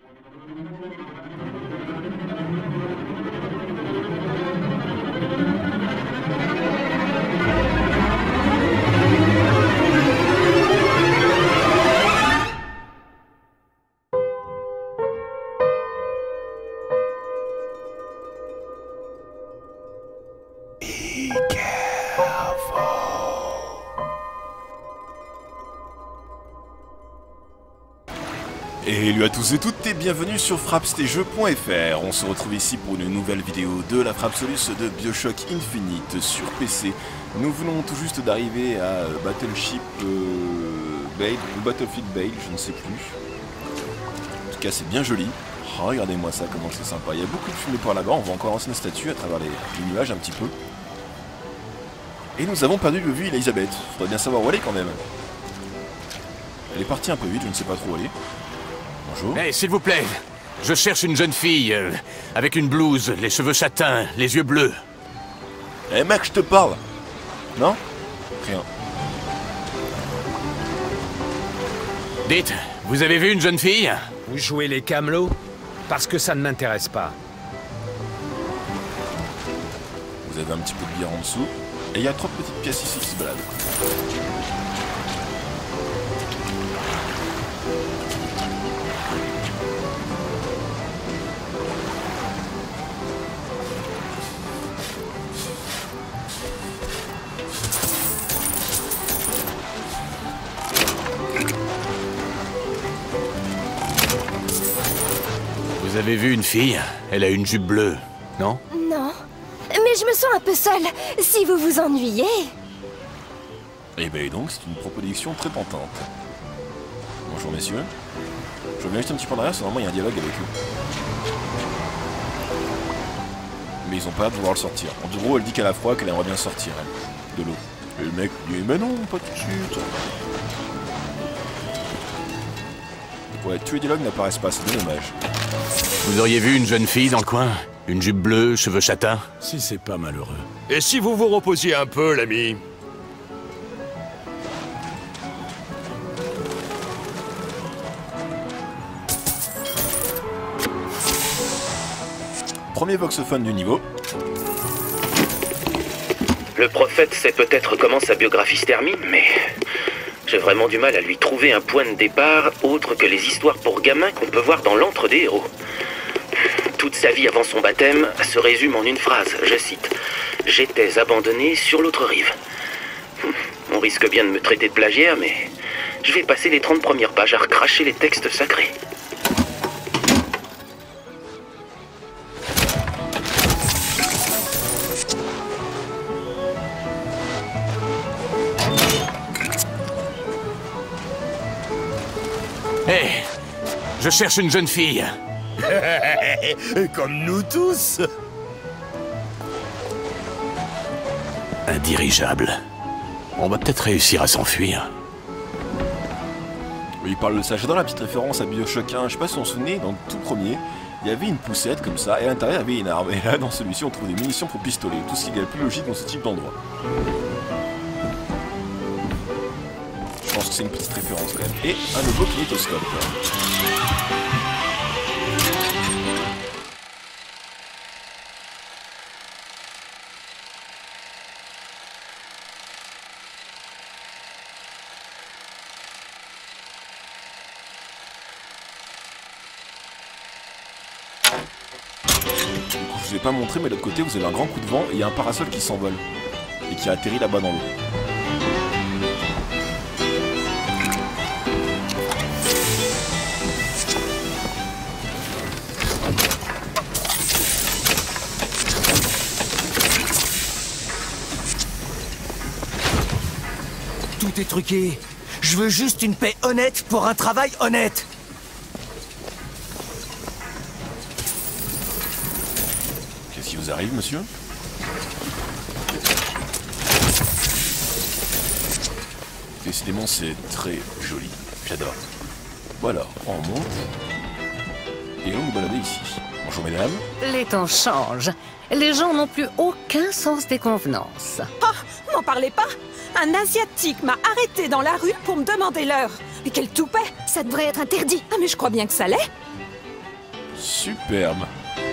Hello à tous et toutes et bienvenue sur frappstjeux.fr. On se retrouve ici pour une nouvelle vidéo de la Frappe Solus de Bioshock Infinite sur PC. Nous venons tout juste d'arriver à Battleship Bale ou Battlefield Bale, je ne sais plus. En tout cas c'est bien joli. Oh, regardez-moi ça, comment c'est sympa. Il y a beaucoup de fumée par là-bas, on voit encore lancer une statue à travers les nuages un petit peu. Et nous avons perdu de vue Elisabeth. Faudrait bien savoir où elle est quand même. Elle est partie un peu vite, je ne sais pas trop où elle est. Bonjour. Hey, s'il vous plaît, je cherche une jeune fille avec une blouse, les cheveux châtains, les yeux bleus. Eh mec, je te parle. Non? Rien. Dites, vous avez vu une jeune fille? Vous jouez les camelots? Parce que ça ne m'intéresse pas. Vous avez un petit peu de bière en dessous. Et il y a 3 petites pièces ici qui se baladent. Vous avez vu une fille? Elle a une jupe bleue, non? Non, mais je me sens un peu seule, si vous vous ennuyez. Eh ben donc, c'est une proposition très tentante. Bonjour messieurs. Je reviens juste un petit peu en arrière, c'est normalement il y a un dialogue avec eux. Mais ils ont pas hâte de vouloir le sortir. En gros, elle dit qu'elle a froid, qu'elle aimerait bien sortir, elle, de l'eau. Et le mec dit, mais non, pas tout de suite. Ouais, tous les dialogues n'apparaissent pas, c'est dommage. Vous auriez vu une jeune fille dans le coin? Une jupe bleue, cheveux châtains? Si c'est pas malheureux. Et si vous vous reposiez un peu, l'ami? Premier voxophone du niveau. Le prophète sait peut-être comment sa biographie se termine, mais j'ai vraiment du mal à lui trouver un point de départ autre que les histoires pour gamins qu'on peut voir dans l'antre des héros. Toute sa vie avant son baptême se résume en une phrase, je cite « J'étais abandonné sur l'autre rive ». On risque bien de me traiter de plagiaire, mais je vais passer les 30 premières pages à recracher les textes sacrés. Hé, je cherche une jeune fille. Comme nous tous. Un dirigeable. On va peut-être réussir à s'enfuir. Oui, il parle de ça. J'adore la petite référence à Bioshock 1. Je sais pas si on se souvenait, dans le tout premier, il y avait une poussette comme ça, et à l'intérieur il y avait une arme. Et là, dans celui-ci, on trouve des munitions pour pistolet. Tout ce qui est le plus logique dans ce type d'endroit. Je pense que c'est une petite référence quand même. Et un nouveau kinétoscope. Je vous ai pas montré, mais de l'autre côté vous avez un grand coup de vent et il y a un parasol qui s'envole et qui atterrit là-bas dans l'eau. Tout est truqué. Je veux juste une paix honnête pour un travail honnête. Qu'est-ce qui vous arrive, monsieur? Décidément, c'est très joli. J'adore. Voilà, on monte. Et on nous balader ici. Bonjour, mesdames. Les temps changent. Les gens n'ont plus aucun sens des convenances. Oh, m'en parlez pas. Un Asiatique m'a arrêté dans la rue pour me demander l'heure. Mais quel toupet! Ça devrait être interdit. Ah mais je crois bien que ça l'est. Superbe.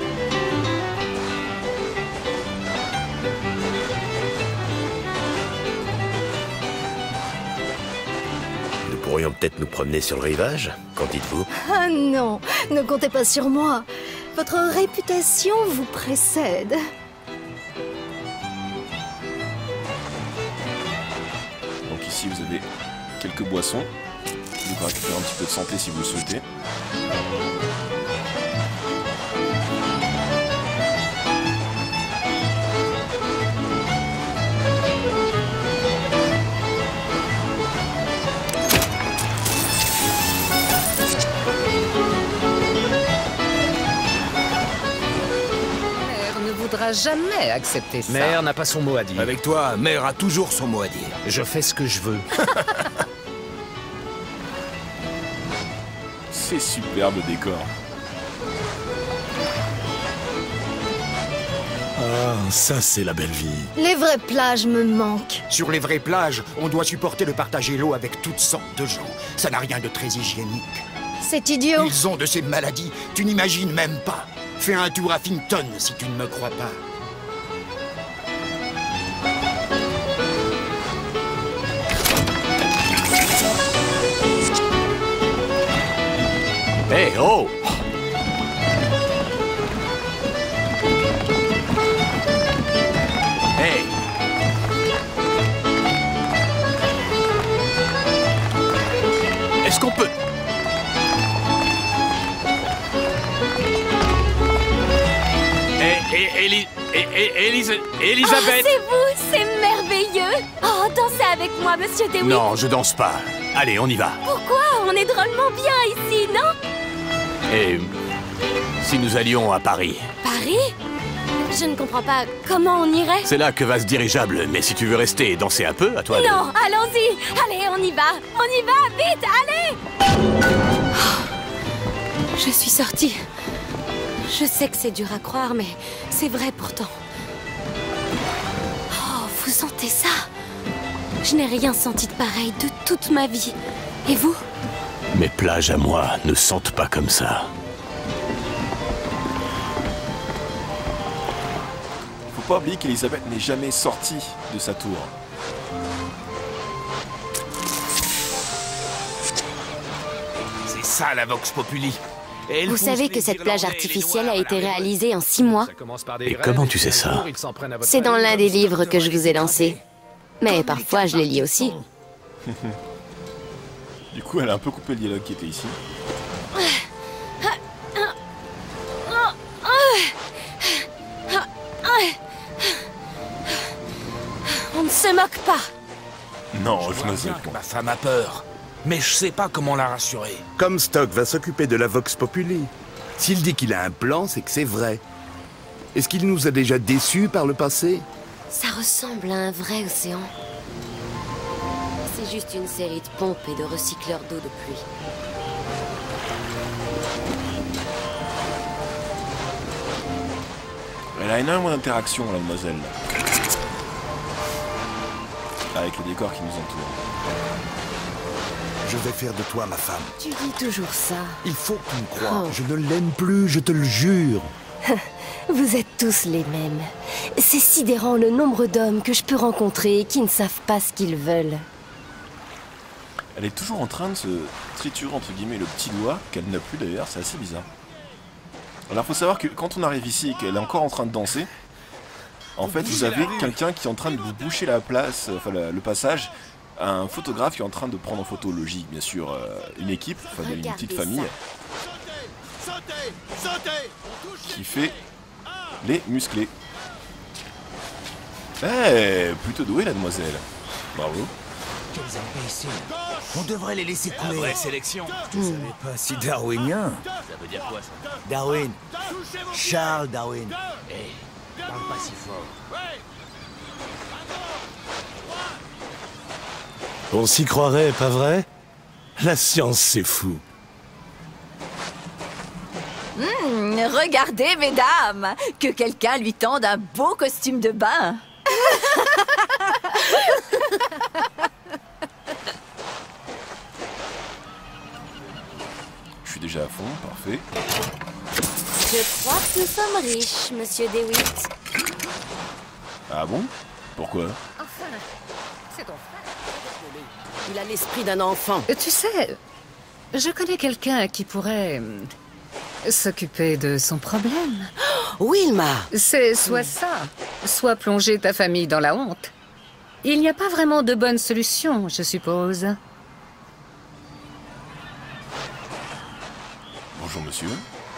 Nous pourrions peut-être nous promener sur le rivage, qu'en dites-vous? Ah non, ne comptez pas sur moi. Votre réputation vous précède. Donc ici vous avez quelques boissons. Vous pouvez récupérer un petit peu de santé si vous le souhaitez. Mère ne voudra jamais accepter ça. Mère n'a pas son mot à dire. Avec toi, Mère a toujours son mot à dire. Je fais ce que je veux. C'est superbe décor. Ah, ça c'est la belle vie. Les vraies plages me manquent. Sur les vraies plages, on doit supporter de partager l'eau avec toutes sortes de gens. Ça n'a rien de très hygiénique. C'est idiot. Ils ont de ces maladies, tu n'imagines même pas. Fais un tour à Finton si tu ne me crois pas. Hé, oh! Hey! Est-ce qu'on peut... Elisabeth! Ah, c'est vous, c'est merveilleux. Oh, dansez avec moi, monsieur Dewitt. Non, je danse pas. Allez, on y va. Pourquoi? On est drôlement bien ici, non? Et si nous allions à Paris? Paris? Je ne comprends pas. Comment on irait? C'est là que va ce dirigeable, mais si tu veux rester et danser un peu, à toi de... Non, allons-y. Allez, on y va. On y va, vite, allez. Oh, je suis sortie. Je sais que c'est dur à croire, mais c'est vrai pourtant. Oh, vous sentez ça? Je n'ai rien senti de pareil de toute ma vie. Et vous? Mes plages à moi ne sentent pas comme ça. Faut pas oublier qu'Elisabeth n'est jamais sortie de sa tour. C'est ça la Vox Populi. Vous savez que cette plage artificielle a été réalisée en 6 mois? Et comment tu sais ça? C'est dans l'un des livres que je vous ai lancé. Mais parfois, je les lis aussi. Du coup, elle a un peu coupé le dialogue qui était ici. On ne se moque pas. Non, je n'ose pas. Ma femme a peur. Mais je sais pas comment la rassurer. Comstock va s'occuper de la Vox Populi. S'il dit qu'il a un plan, c'est que c'est vrai. Est-ce qu'il nous a déjà déçus par le passé? Ça ressemble à un vrai océan. C'est juste une série de pompes et de recycleurs d'eau de pluie. Elle a énormément d'interactions, la demoiselle. Avec le décor qui nous entoure. Je vais faire de toi ma femme. Tu dis toujours ça. Il faut que tu me crois. Je ne l'aime plus, je te le jure. Vous êtes tous les mêmes. C'est sidérant le nombre d'hommes que je peux rencontrer et qui ne savent pas ce qu'ils veulent. Elle est toujours en train de se triturer entre guillemets le petit doigt, qu'elle n'a plus d'ailleurs, c'est assez bizarre. Alors faut savoir que quand on arrive ici et qu'elle est encore en train de danser, en fait vous avez quelqu'un qui est en train de vous boucher la place, enfin le passage, un photographe qui est en train de prendre en photo, logique bien sûr, une équipe, enfin une petite famille, qui fait les musclés. Eh, plutôt douée la demoiselle, bravo. Quels imbéciles. On devrait les laisser couler. La vraie sélection. Je savais pas si darwinien. Ça veut dire quoi ça? Darwin. Charles Darwin. Hé, parle pas si fort. On s'y croirait, pas vrai? La science, c'est fou. Regardez, mesdames, que quelqu'un lui tende un beau costume de bain. Je suis déjà à fond, parfait. Je crois que nous sommes riches, monsieur DeWitt. Ah bon? Pourquoi? Enfin, c'est ton frère. Il a l'esprit d'un enfant. Tu sais, je connais quelqu'un qui pourrait s'occuper de son problème. Wilma! C'est soit ça, soit plonger ta famille dans la honte. Il n'y a pas vraiment de bonne solution, je suppose. Bonjour monsieur.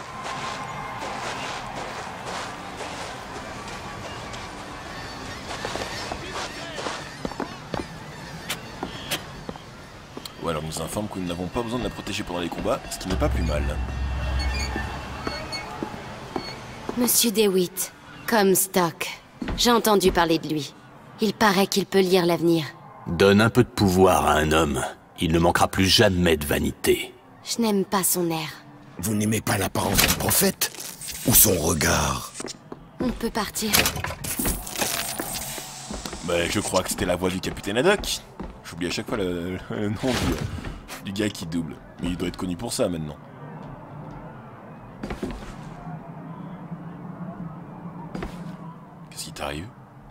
Ouais, alors on nous informe que nous n'avons pas besoin de la protéger pendant les combats, ce qui n'est pas plus mal. Monsieur DeWitt, Comstock. J'ai entendu parler de lui. Il paraît qu'il peut lire l'avenir. Donne un peu de pouvoir à un homme. Il ne manquera plus jamais de vanité. Je n'aime pas son air. Vous n'aimez pas l'apparence du prophète? Ou son regard? On peut partir. Bah, je crois que c'était la voix du capitaine Haddock. J'oublie à chaque fois le nom du gars qui double. Mais il doit être connu pour ça maintenant. Qu'est-ce qui t'arrive?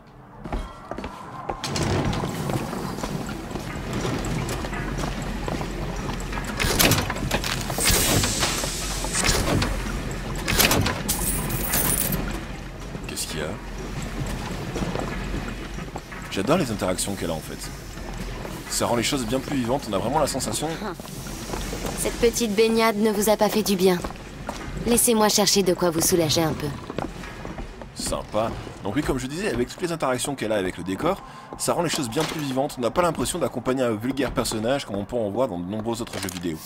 Qu'est-ce qu'il y a? J'adore les interactions qu'elle a en fait. Ça rend les choses bien plus vivantes, on a vraiment la sensation... Cette petite baignade ne vous a pas fait du bien. Laissez-moi chercher de quoi vous soulager un peu. Sympa. Donc oui, comme je disais, avec toutes les interactions qu'elle a avec le décor, ça rend les choses bien plus vivantes. On n'a pas l'impression d'accompagner un vulgaire personnage comme on peut en voir dans de nombreux autres jeux vidéo.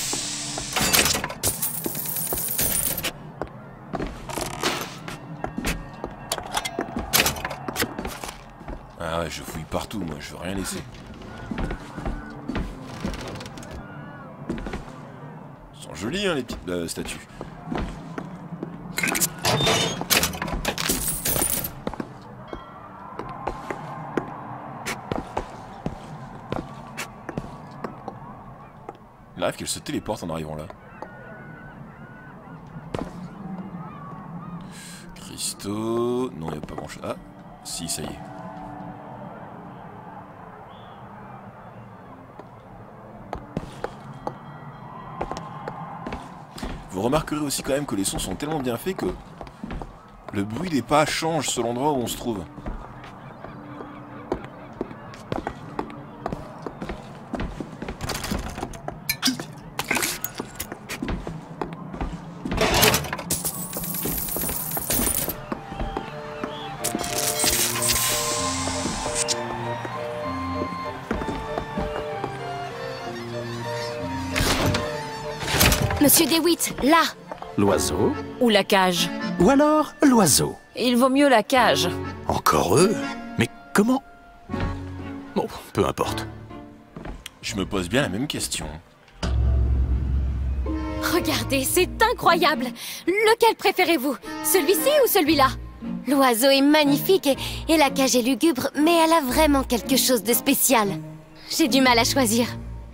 Ah ouais, je fouille partout, moi, je veux rien laisser. Elles sont jolies, hein, les petites statues. Il arrive qu'elle se téléporte en arrivant là. Christo... Non, il n'y a pas grand chose. Ah, si, ça y est. Vous remarquerez aussi quand même que les sons sont tellement bien faits que le bruit des pas change selon l'endroit où on se trouve. Monsieur DeWitt, là! L'oiseau? Ou la cage? Ou alors l'oiseau? Il vaut mieux la cage. Encore eux? Mais comment? Bon, peu importe. Je me pose bien la même question. Regardez, c'est incroyable! Lequel préférez-vous? Celui-ci ou celui-là? L'oiseau est magnifique et la cage est lugubre, mais elle a vraiment quelque chose de spécial. J'ai du mal à choisir.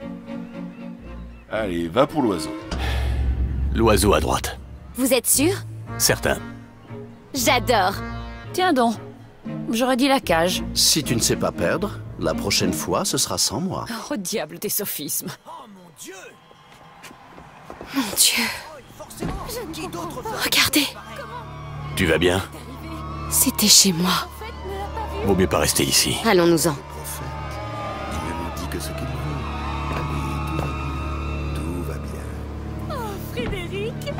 Allez, va pour l'oiseau. L'oiseau à droite. Vous êtes sûr? Certain. J'adore. Tiens donc, j'aurais dit la cage. Si tu ne sais pas perdre, la prochaine fois, ce sera sans moi. Oh diable, tes sophismes. Mon Dieu. Regardez. Tu vas bien? C'était chez moi. Vaut mieux pas rester ici. Allons-nous-en. Il ne nous dit que ce qu'il veut. Allez, tout va bien. Oh, Frédéric.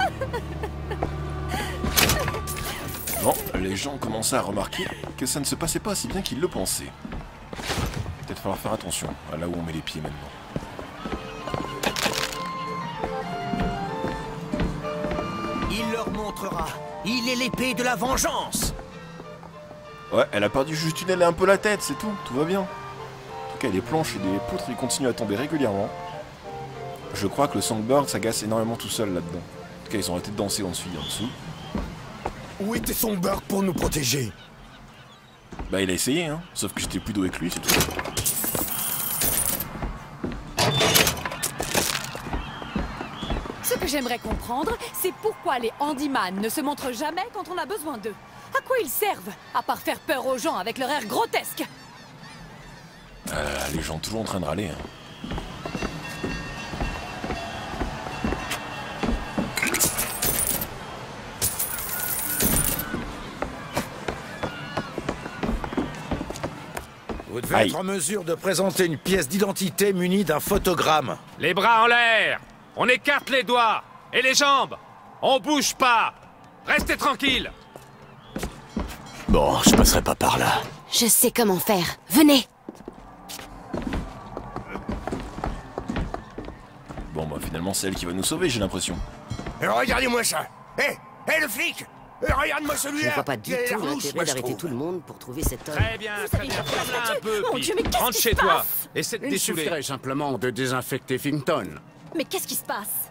Bon, les gens commençaient à remarquer que ça ne se passait pas si bien qu'ils le pensaient. Peut-être falloir faire attention à là où on met les pieds maintenant. Il leur montrera. Il est l'épée de la vengeance. Ouais, elle a perdu juste une aile et un peu la tête, c'est tout. Tout va bien. En tout cas, les planches et des poutres, ils continuent à tomber régulièrement. Je crois que le Songbird s'agace énormément tout seul là-dedans. En tout cas, ils ont arrêté de danser en dessous. Où était Songbird pour nous protéger? Bah, il a essayé, hein. Sauf que j'étais plus doué que lui, c'est tout. Ce que j'aimerais comprendre, c'est pourquoi les handyman ne se montrent jamais quand on a besoin d'eux. À quoi ils servent, à part faire peur aux gens avec leur air grotesque? Les gens toujours en train de râler. Hein. Vous devez être en mesure de présenter une pièce d'identité munie d'un photogramme. Les bras en l'air. On écarte les doigts. Et les jambes. On bouge pas. Restez tranquille. Bon, je passerai pas par là. Je sais comment faire. Venez. Bon, bah finalement, c'est elle qui va nous sauver, j'ai l'impression. Regardez-moi ça. Hé, le flic. Regarde-moi Je celui-là. ne vois pas du tout l'intérêt d'arrêter tout le monde pour trouver cet homme. Très bien, très bien. Un peu, Mon Dieu, mais qu'est-ce rentre qui chez se toi. passe? Essaie de Il dessouler. suffirait simplement de désinfecter Finton. Mais qu'est-ce qui se passe?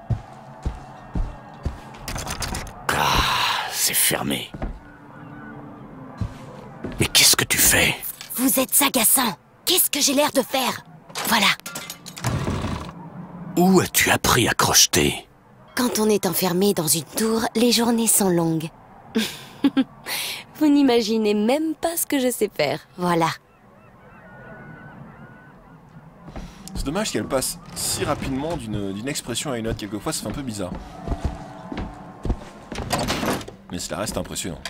C'est fermé. Mais qu'est-ce que tu fais? Vous êtes agaçant. Qu'est-ce que j'ai l'air de faire? Voilà. Où as-tu appris à crocheter? Quand on est enfermé dans une tour, les journées sont longues. Vous n'imaginez même pas ce que je sais faire. Voilà. C'est dommage qu'elle passe si rapidement d'une expression à une autre. Quelquefois, ça fait un peu bizarre. Mais cela reste impressionnant.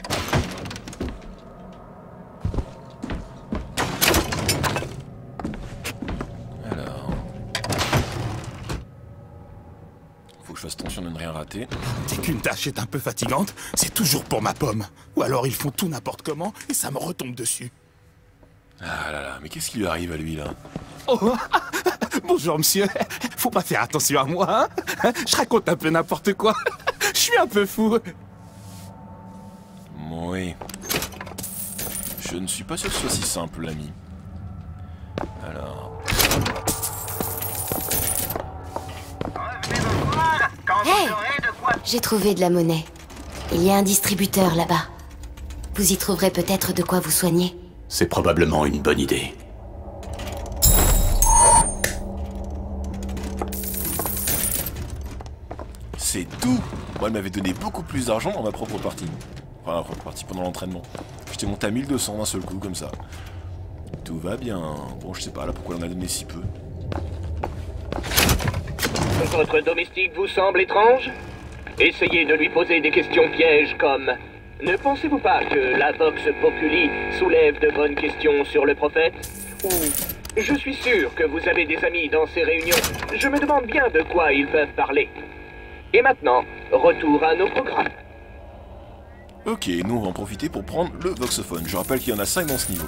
Alors... Faut que je fasse attention de ne rien rater. Dès qu'une tâche est un peu fatigante, c'est toujours pour ma pomme. Ou alors ils font tout n'importe comment et ça me retombe dessus. Ah là là, mais qu'est-ce qui lui arrive à lui là? Oh, bonjour monsieur, faut pas faire attention à moi, hein? Je raconte un peu n'importe quoi. Je suis un peu fou. Oui. Je ne suis pas sûr que ce soit si simple, l'ami. Alors... Hey! J'ai trouvé de la monnaie. Il y a un distributeur là-bas. Vous y trouverez peut-être de quoi vous soigner. C'est probablement une bonne idée. C'est tout. Moi, elle m'avait donné beaucoup plus d'argent dans ma propre partie. Enfin, ma propre partie pendant l'entraînement. J'étais monté à 1200 d'un seul coup, comme ça. Tout va bien. Bon, je sais pas là pourquoi on a donné si peu. Votre domestique vous semble étrange? Essayez de lui poser des questions pièges comme... Ne pensez-vous pas que la Vox Populi soulève de bonnes questions sur le prophète? Ou... Je suis sûr que vous avez des amis dans ces réunions. Je me demande bien de quoi ils peuvent parler. Et maintenant, retour à nos programmes. Ok, nous on va en profiter pour prendre le voxophone. Je rappelle qu'il y en a 5 dans ce niveau.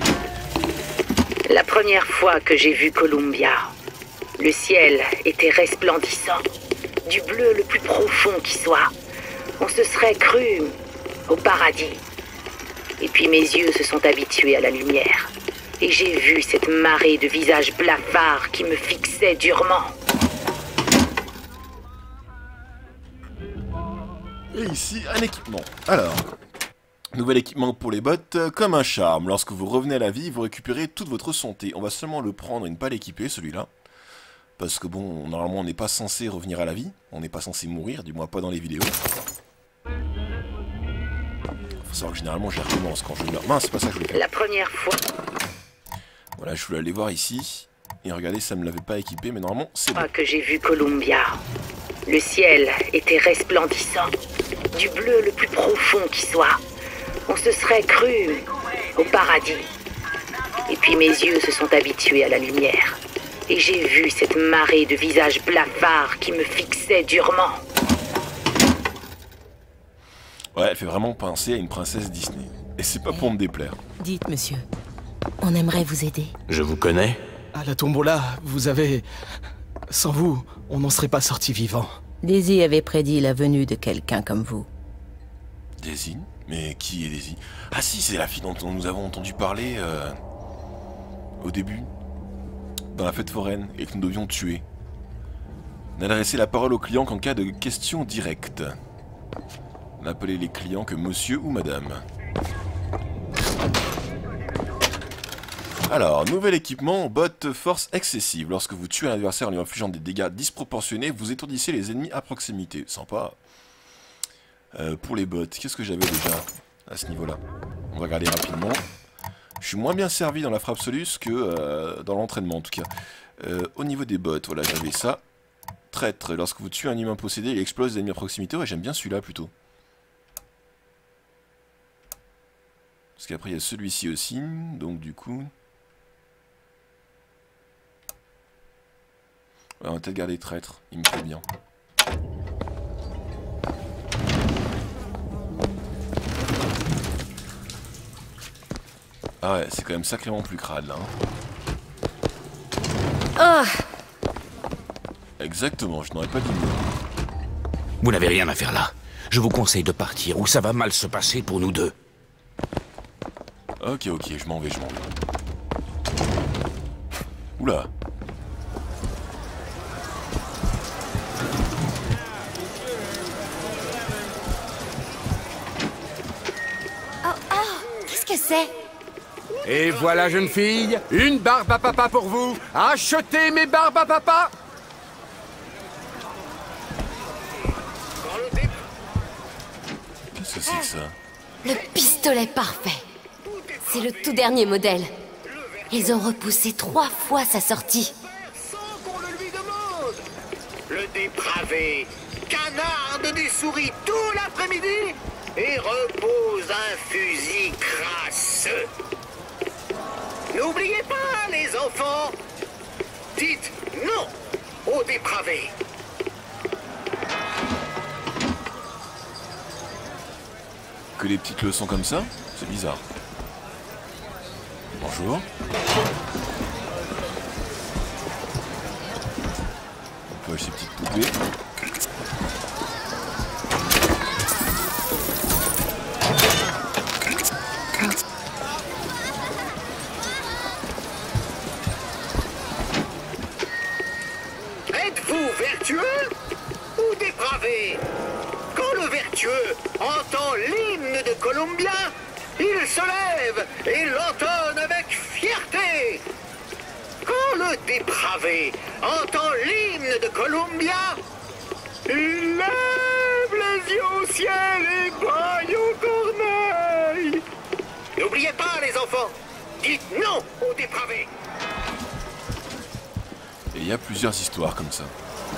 La première fois que j'ai vu Columbia, le ciel était resplendissant, du bleu le plus profond qui soit. On se serait cru au paradis. Et puis mes yeux se sont habitués à la lumière. Et j'ai vu cette marée de visages blafards qui me fixaient durement. Et ici, un équipement. Alors, nouvel équipement pour les bottes, comme un charme. Lorsque vous revenez à la vie, vous récupérez toute votre santé. On va seulement le prendre et ne pas l'équiper, celui-là. Parce que bon, normalement, on n'est pas censé revenir à la vie. On n'est pas censé mourir, du moins pas dans les vidéos. Faut savoir que généralement, je recommence quand je meurs. Mince, c'est pas ça que je voulais faire. La première fois... Voilà, je voulais aller voir ici. Et regardez, ça me l'avait pas équipé, mais normalement, c'est bon. Que j'ai vu Columbia, le ciel était resplendissant, du bleu le plus profond qui soit. On se serait cru au paradis. Et puis mes yeux se sont habitués à la lumière. Et j'ai vu cette marée de visages blafards qui me fixaient durement. Ouais, elle fait vraiment penser à une princesse Disney. Et c'est pas pour me déplaire. Dites, monsieur, on aimerait vous aider. Je vous connais? À la tombola, vous avez... Sans vous, on n'en serait pas sorti vivant. Daisy avait prédit la venue de quelqu'un comme vous. Daisy? Mais qui est Daisy? Ah si, c'est la fille dont nous avons entendu parler au début, dans la fête foraine, et que nous devions tuer. N'adresser la parole aux clients qu'en cas de questions directes. N'appeler les clients que monsieur ou madame. Alors, nouvel équipement, bot force excessive. Lorsque vous tuez un adversaire en lui infligeant des dégâts disproportionnés, vous étourdissez les ennemis à proximité. Sympa. Pour les bots, qu'est-ce que j'avais déjà à ce niveau-là? On va regarder rapidement. Je suis moins bien servi dans la frappe Solus que dans l'entraînement en tout cas. Au niveau des bots, voilà, j'avais ça. Traître, lorsque vous tuez un humain possédé, il explose les ennemis à proximité. Ouais, j'aime bien celui-là plutôt. Parce qu'après il y a celui-ci aussi, donc du coup... Ouais, on va peut-être garder traître, il me plaît bien. Ah ouais, c'est quand même sacrément plus crade là. Hein. Exactement, je n'aurais pas dit mieux. Vous n'avez rien à faire là. Je vous conseille de partir ou ça va mal se passer pour nous deux. Ok, je m'en vais. Oula. Qu'est-ce que c'est? Et voilà, jeune fille, une barbe à papa pour vous. Achetez mes barbes à papa. Qu'est-ce que c'est que ça? Le pistolet parfait. C'est le tout dernier modèle. Ils ont repoussé 3 fois sa sortie. Sans qu'on le lui demande. Le dépravé canarde des souris tout l'après-midi et repose un fusil crasseux. N'oubliez pas, les enfants, dites non aux dépravés. Que les petites leçons comme ça, c'est bizarre. Bonjour. On peut acheter ces petites poupées. Êtes-vous vertueux ou dépravé? Quand le vertueux entend l'hymne de Columbia, il se lève et l'entonne avec fierté. Quand le dépravé entend l'hymne de Columbia, il lève les yeux au ciel et braille aux corneilles. N'oubliez pas, les enfants, dites non aux dépravés. Et il y a plusieurs histoires comme ça.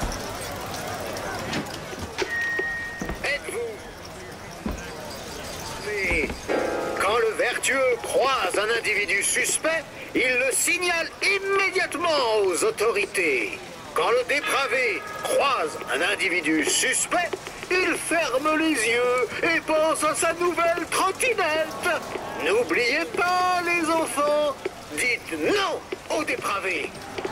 Quand le vertueux croise un individu suspect, il le signale immédiatement aux autorités. Quand le dépravé croise un individu suspect, il ferme les yeux et pense à sa nouvelle trottinette. N'oubliez pas, les enfants, dites non aux dépravés.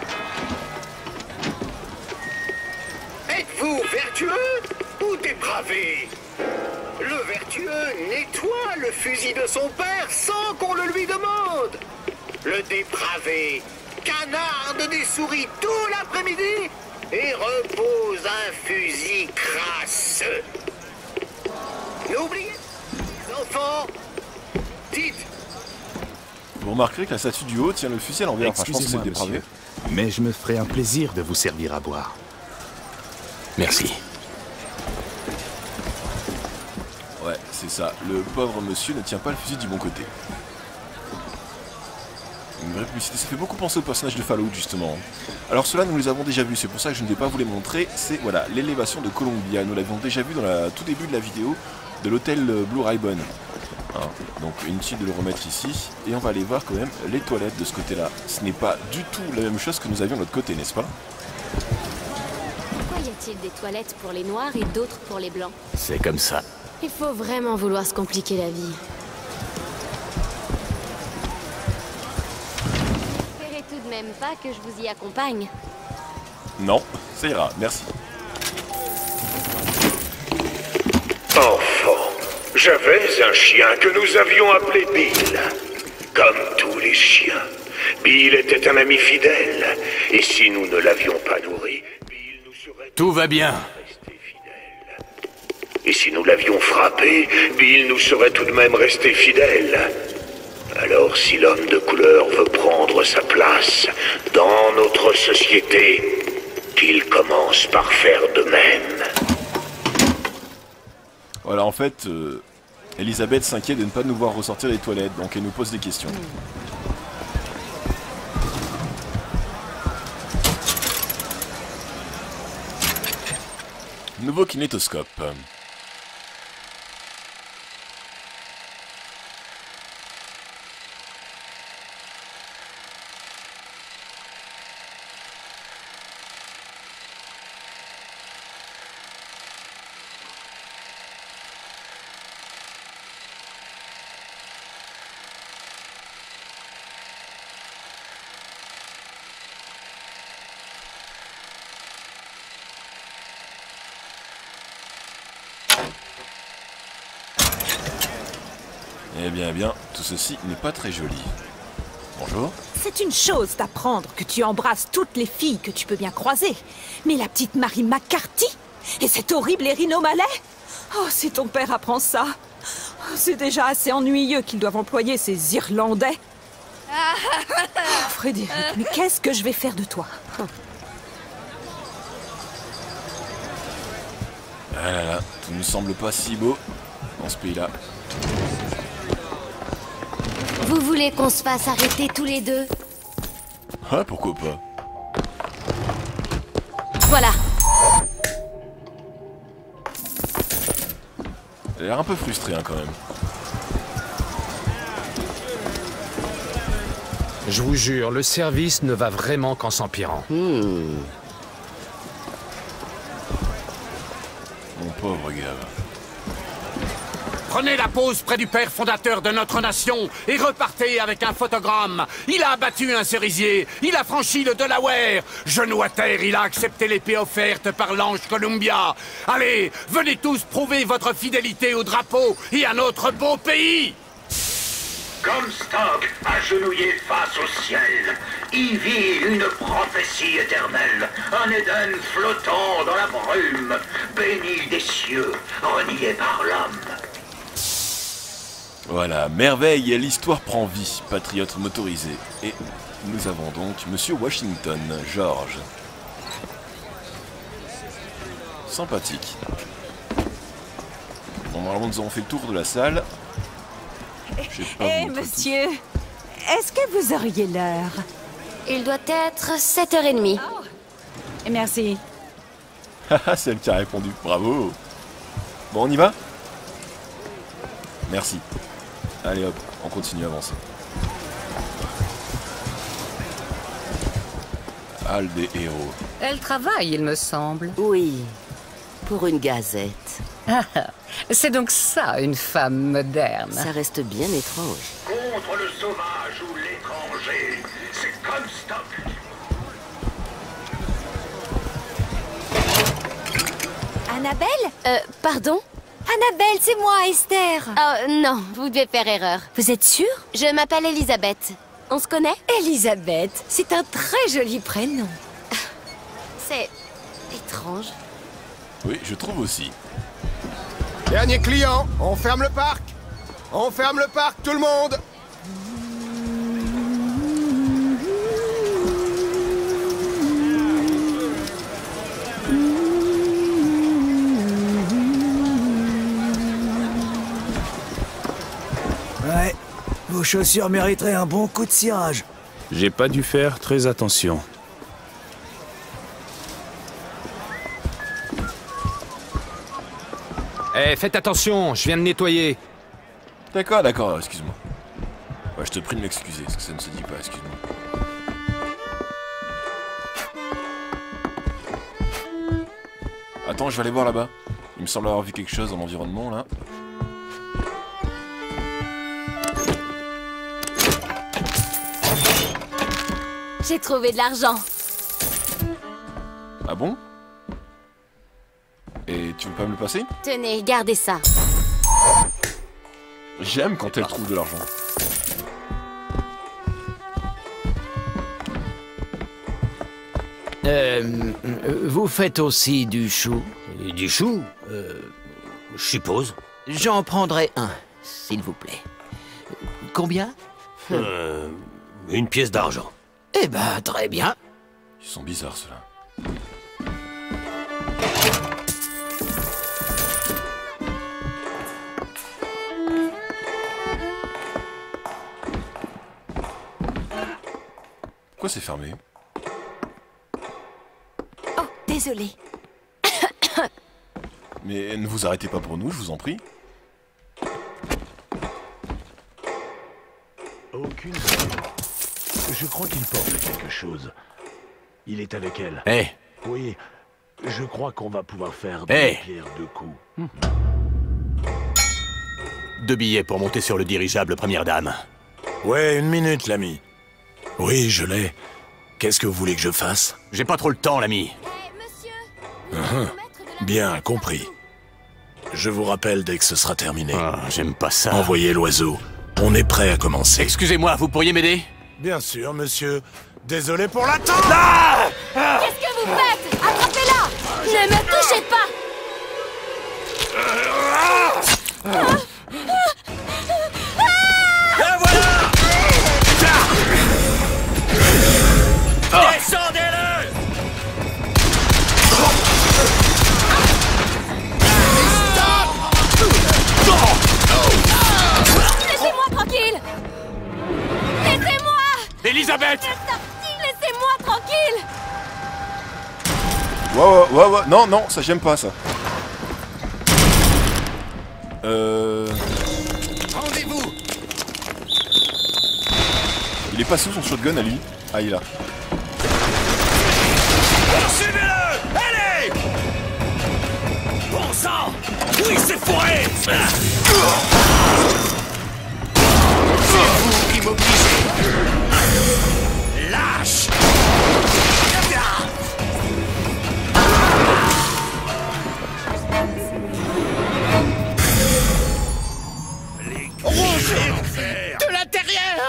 Êtes-vous vertueux ou dépravé? Le vertueux nettoie le fusil de son père sans qu'on le lui demande. Le dépravé canarde des souris tout l'après-midi et repose un fusil crasseux. N'oubliez pas, enfants, dites. Vous remarquerez que la statue du haut tient le fusil à l'envers. Enfin, je pense que c'est le dépravé. Monsieur, mais je me ferai un plaisir de vous servir à boire. Merci. Ouais, c'est ça. Le pauvre monsieur ne tient pas le fusil du bon côté. Une vraie publicité. Ça fait beaucoup penser au personnage de Fallout, justement. Alors ceux-là, nous les avons déjà vus. C'est pour ça que je ne vais pas vous les montrer. C'est, voilà, l'élévation de Columbia. Nous l'avions déjà vu dans le tout début de la vidéo de l'hôtel Blue Ribbon. Hein, donc inutile de le remettre ici. Et on va aller voir quand même les toilettes de ce côté-là. Ce n'est pas du tout la même chose que nous avions de l'autre côté, n'est-ce pas? Pourquoi y a-t-il des toilettes pour les noirs et d'autres pour les blancs? C'est comme ça. Il faut vraiment vouloir se compliquer la vie. N'espérez tout de même pas que je vous y accompagne. Non, ça ira, merci. Enfant, j'avais un chien que nous avions appelé Bill. Comme tous les chiens, Bill était un ami fidèle. Et si nous ne l'avions pas nourri, Bill nous serait... Tout va bien. Et si nous l'avions frappé, Bill nous serait tout de même resté fidèle. Alors alors si l'homme de couleur veut prendre sa place dans notre société, qu'il commence par faire de même. Voilà, en fait, Elisabeth s'inquiète de ne pas nous voir ressortir des toilettes, donc elle nous pose des questions. Nouveau kinétoscope. Eh bien, tout ceci n'est pas très joli. Bonjour. C'est une chose d'apprendre que tu embrasses toutes les filles que tu peux bien croiser. Mais la petite Marie McCarthy et cet horrible Erin O'Malley? Oh, si ton père apprend ça, c'est déjà assez ennuyeux qu'ils doivent employer ces Irlandais. Oh, Frédéric, mais qu'est-ce que je vais faire de toi? Ah là là, tout ne semble pas si beau dans ce pays-là. Vous voulez qu'on se fasse arrêter tous les deux? Ah, pourquoi pas? Voilà. Elle a l'air un peu frustrée, hein, quand même. Je vous jure, le service ne va vraiment qu'en s'empirant. Mon pauvre gars. Prenez la pause près du père fondateur de notre nation et repartez avec un photogramme. Il a abattu un cerisier, il a franchi le Delaware. Genou à terre, il a accepté l'épée offerte par l'ange Columbia. Allez, venez tous prouver votre fidélité au drapeau et à notre beau pays. Comstock, agenouillé face au ciel, y vit une prophétie éternelle, un Éden flottant dans la brume, béni des cieux, renié par l'homme. Voilà, merveille, et l'histoire prend vie, patriote motorisé. Et nous avons donc Monsieur Washington, George. Sympathique. Bon, normalement nous avons fait le tour de la salle. Eh, monsieur, est-ce que vous auriez l'heure? Il doit être 7h30. Oh. Merci. Haha, c'est elle qui a répondu, bravo. Bon, on y va? Merci. Allez hop, on continue à avancer. Halle des héros. Elle travaille, il me semble. Oui, pour une gazette. Ah, c'est donc ça, une femme moderne. Ça reste bien étrange. Contre le sauvage ou l'étranger, c'est Comstock. Annabelle? Pardon? Annabelle, c'est moi, Esther. Oh, non, vous devez faire erreur. Vous êtes sûre? Je m'appelle Elisabeth. On se connaît? Elisabeth, c'est un très joli prénom. C'est étrange. Oui, je trouve aussi. Dernier client, on ferme le parc. On ferme le parc, tout le monde. Ouais, vos chaussures mériteraient un bon coup de cirage. J'ai pas dû faire très attention. Eh, faites attention, je viens de nettoyer. D'accord, d'accord, excuse-moi. Ouais, je te prie de m'excuser, parce que ça ne se dit pas, excuse-moi. Attends, je vais aller voir là-bas. Il me semble avoir vu quelque chose dans l'environnement, là. J'ai trouvé de l'argent. Ah bon? Et tu veux pas me le passer? Tenez, gardez ça. J'aime quand elle trouve de l'argent. Vous faites aussi du chou? Du chou? Je suppose. J'en prendrai un, s'il vous plaît. Combien? Une pièce d'argent. Eh ben, très bien. Ils sont bizarres, ceux-là. Pourquoi c'est fermé? Oh, désolé. Mais ne vous arrêtez pas pour nous, je vous en prie. Aucune. Je crois qu'il porte quelque chose. Il est avec elle. Eh. Oui, je crois qu'on va pouvoir faire deux pierres deux coups. 2 billets pour monter sur le dirigeable première dame. Ouais, 1 minute, l'ami. Oui, je l'ai. Qu'est-ce que vous voulez que je fasse? J'ai pas trop le temps, l'ami. Bien, compris. Je vous rappelle dès que ce sera terminé. J'aime pas ça. Envoyez l'oiseau. On est prêt à commencer. Excusez-moi, vous pourriez m'aider? Bien sûr, monsieur. Désolé pour l'attente. Qu'est-ce que vous faites? Attrapez-la! Ne me touchez pas! Et voilà! Descendez-le! Laissez-moi tranquille! Laissez-moi! Elisabeth! Laissez-moi tranquille! Ouais, non, non, ça j'aime pas ça. Rendez-vous! Il est passé où son shotgun à lui? Ah, il est là. Poursuivez-le! Allez! Bon sang! Oui, c'est fourré! C'est vous qui m'obligez! Lâche! De l'intérieur!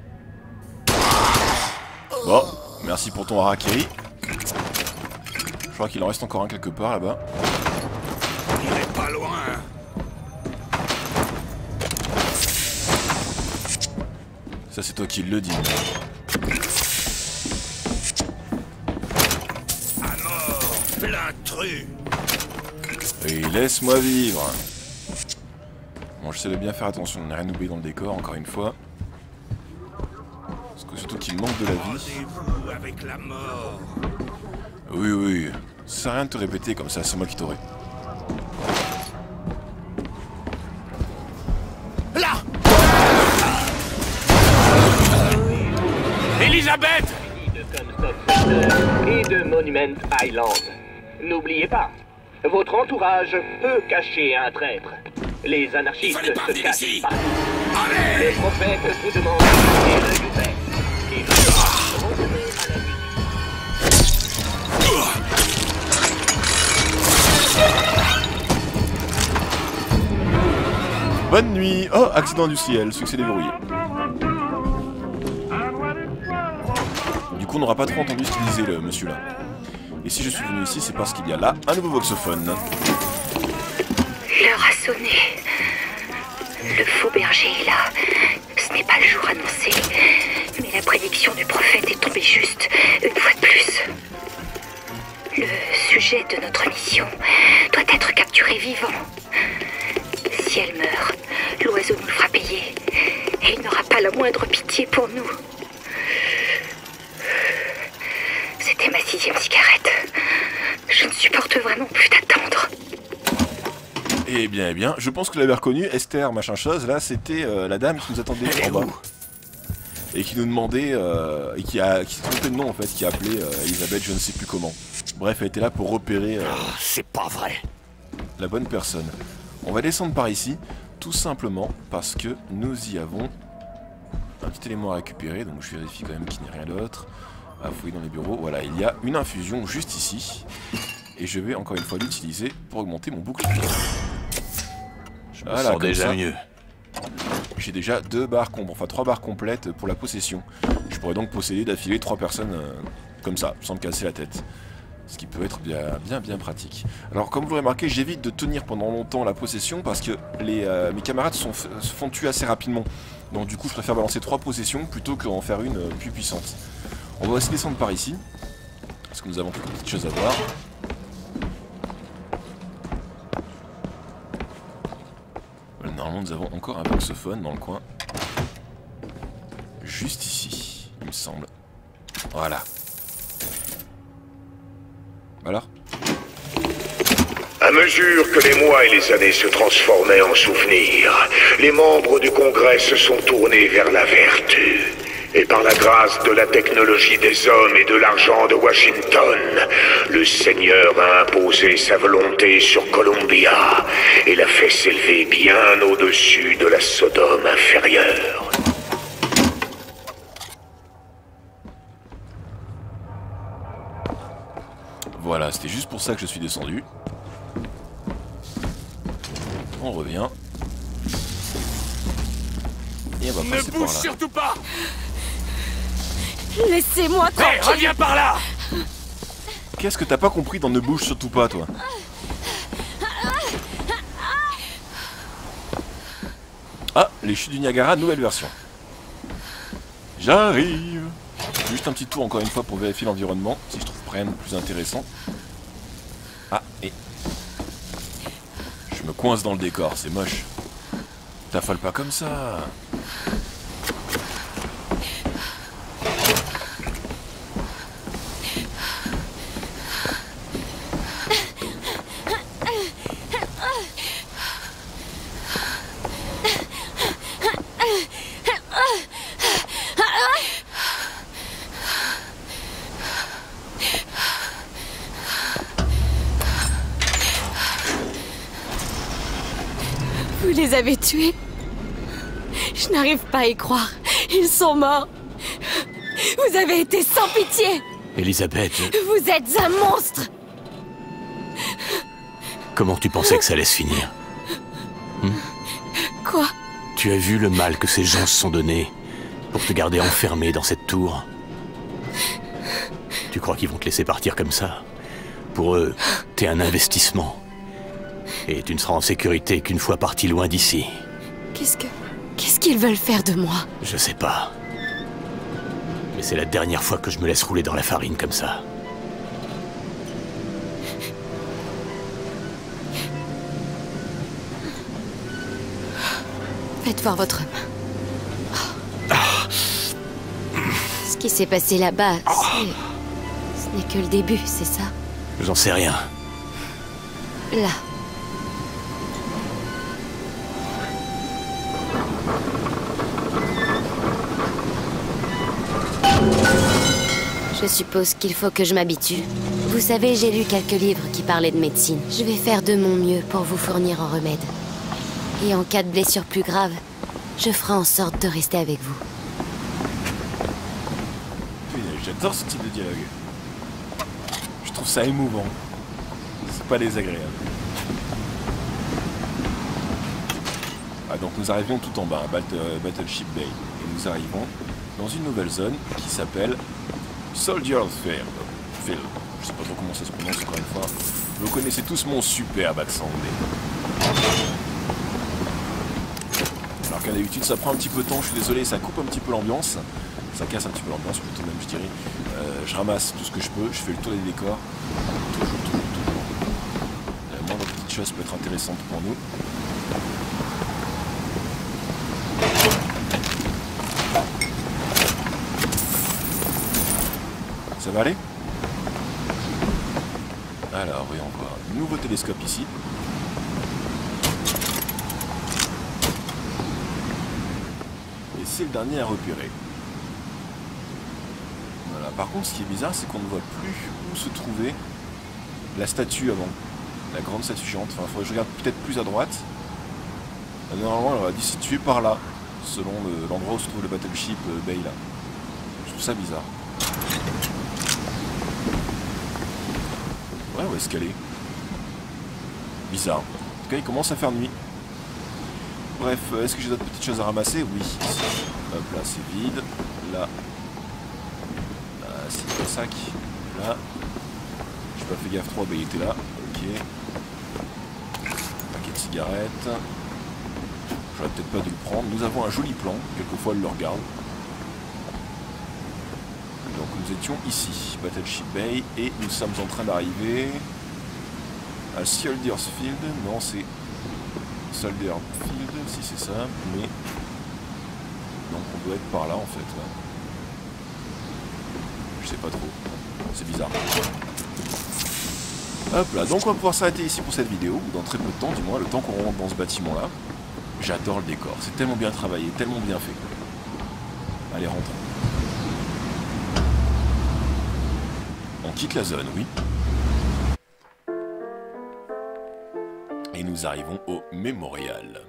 Bon, merci pour ton harakiri. Je crois qu'il en reste encore un quelque part là-bas. Il est pas loin. Ça c'est toi qui le dis. À mort, plein trus. Et laisse-moi vivre. Bon, j'essaie de bien faire attention, on n'a rien oublié dans le décor, encore une fois. Parce que surtout qu'il manque de la vie. Rendez-vous avec la mort. Oui, oui, ça sert à rien de te répéter comme ça, c'est moi qui t'aurai. Là! Elisabeth! De Comstock Center et de Monument Island. N'oubliez pas, votre entourage peut cacher un traître. Les anarchistes se cachent partout. Les prophètes vous demandent des regrets. Et vous retournez à la vie. Bonne nuit. Oh, accident industriel, succès déverrouillé. Du coup, on n'aura pas trop entendu ce qu'il disait, le monsieur là. Et si je suis venu ici, c'est parce qu'il y a là un nouveau voxophone. L'heure a sonné. Le faux berger est là. Ce n'est pas le jour annoncé. Mais la prédiction du prophète est tombée juste, une fois de plus. Le sujet de notre mission doit être capturé vivant. Si elle meurt, l'oiseau nous le fera payer. Et il n'aura pas la moindre pitié pour nous. C'était ma 6e cigarette. Je ne supporte vraiment plus d'attendre. Eh bien, je pense que vous l'avez reconnu, Esther, machin chose, là, c'était la dame qui nous attendait en bas. Et qui nous demandait, et qui s'est trompé de nom en fait, qui a appelé Elisabeth, je ne sais plus comment. Bref, elle était là pour repérer c'est pas vrai. La bonne personne. On va descendre par ici, tout simplement parce que nous y avons un petit élément à récupérer, donc je vérifie quand même qu'il n'y a rien d'autre à fouiller dans les bureaux. Voilà, il y a une infusion juste ici, et je vais encore une fois l'utiliser pour augmenter mon bouclier. Je me sens déjà mieux. J'ai déjà 2 barres, enfin 3 barres complètes pour la possession. Je pourrais donc posséder d'affilée 3 personnes comme ça, sans me casser la tête. Ce qui peut être bien pratique. Alors comme vous l'aurez remarqué, j'évite de tenir pendant longtemps la possession parce que mes camarades se font tuer assez rapidement. Donc du coup je préfère balancer 3 possessions plutôt qu'en faire une plus puissante. On va aussi descendre par ici. Parce que nous avons quelques petites choses à voir. Normalement nous avons encore un voxophone dans le coin. Juste ici, il me semble. Voilà. Alors ? À mesure que les mois et les années se transformaient en souvenirs, les membres du Congrès se sont tournés vers la vertu. Et par la grâce de la technologie des hommes et de l'argent de Washington, le Seigneur a imposé sa volonté sur Columbia et l'a fait s'élever bien au-dessus de la Sodome inférieure. Voilà, c'était juste pour ça que je suis descendu. On revient. Et on va passer par là. Ne bouge surtout pas! Laissez-moi tranquille. Hey, reviens par là! Qu'est-ce que t'as pas compris dans ne bouge surtout pas, toi? Ah, les chutes du Niagara, nouvelle version. J'arrive. Juste un petit tour encore une fois pour vérifier l'environnement, si je trouve rien de plus intéressant. Ah, et... je me coince dans le décor, c'est moche. T'affole pas comme ça. Vous les avez tués? Je n'arrive pas à y croire. Ils sont morts. Vous avez été sans pitié. Elisabeth, Vous êtes un monstre. comment tu pensais que ça allait se finir? Quoi? Tu as vu le mal que ces gens se sont donné pour te garder enfermé dans cette tour? Tu crois qu'ils vont te laisser partir comme ça? Pour eux, t'es un investissement. Et tu ne seras en sécurité qu'une fois parti loin d'ici. Qu'est-ce qu'ils veulent faire de moi? Je sais pas. Mais c'est la dernière fois que je me laisse rouler dans la farine comme ça. Faites voir votre main. Ce qui s'est passé là-bas, ce n'est que le début, c'est ça? J'en sais rien. Là. Je suppose qu'il faut que je m'habitue. Vous savez, j'ai lu quelques livres qui parlaient de médecine. Je vais faire de mon mieux pour vous fournir un remède. Et en cas de blessure plus grave, je ferai en sorte de rester avec vous. J'adore ce type de dialogue. Je trouve ça émouvant. C'est pas désagréable. Ah, donc nous arrivons tout en bas, à Battleship Bay. Et nous arrivons dans une nouvelle zone qui s'appelle Soldier's Field. Je sais pas trop comment ça se prononce encore une fois. Vous connaissez tous mon superbe accent anglais. Alors qu'à d'habitude ça prend un petit peu de temps, je suis désolé, ça coupe un petit peu l'ambiance. Ça casse un petit peu l'ambiance, plutôt même je dirais. Je ramasse tout ce que je peux, je fais le tour des décors. Toujours. La moindre petite chose peut être intéressante pour nous. Ça va aller? Alors, oui, on voit un nouveau télescope ici. Et c'est le dernier à repérer. Voilà. Par contre, ce qui est bizarre, c'est qu'on ne voit plus où se trouvait la statue avant. La grande statue géante. Enfin, il faudrait que je regarde peut-être plus à droite. Normalement, elle aurait dû se situer par là, selon l'endroit où se trouve le Battleship Bay là. Je trouve ça bizarre. Ouais, où est-ce qu'elle est? Bizarre. En tout cas, il commence à faire nuit. Bref, est-ce que j'ai d'autres petites choses à ramasser? Oui. Hop là, c'est vide. Là. Là, c'est un sac. Là. Je pas fait gaffe trop, bah il était là. Ok. Paquet de cigarettes. J'aurais peut-être pas dû le prendre. Nous avons un joli plan, quelquefois elle le regarde. Donc nous étions ici, Battleship Bay, et nous sommes en train d'arriver à Soldiers Field. Non, c'est Soldier Field, si c'est ça, mais donc on doit être par là en fait. Ouais. Je sais pas trop, c'est bizarre. Hop là, donc on va pouvoir s'arrêter ici pour cette vidéo, ou dans très peu de temps, du moins le temps qu'on rentre dans ce bâtiment là. J'adore le décor, c'est tellement bien travaillé, tellement bien fait. Allez, rentrons. On quitte la zone, oui. Et nous arrivons au mémorial.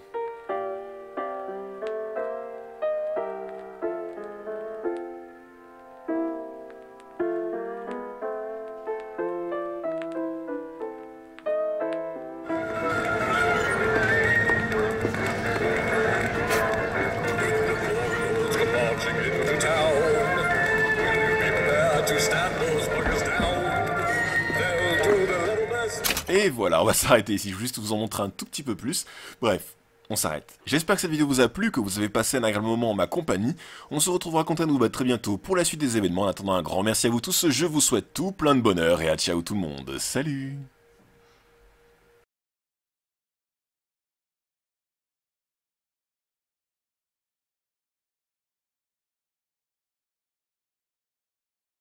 Et voilà, on va s'arrêter ici, je vais juste vous en montrer un tout petit peu plus. Bref, on s'arrête. J'espère que cette vidéo vous a plu, que vous avez passé un agréable moment en ma compagnie. On se retrouvera quant à nous très bientôt pour la suite des événements. En attendant, un grand merci à vous tous, je vous souhaite tout plein de bonheur et à ciao tout le monde. Salut!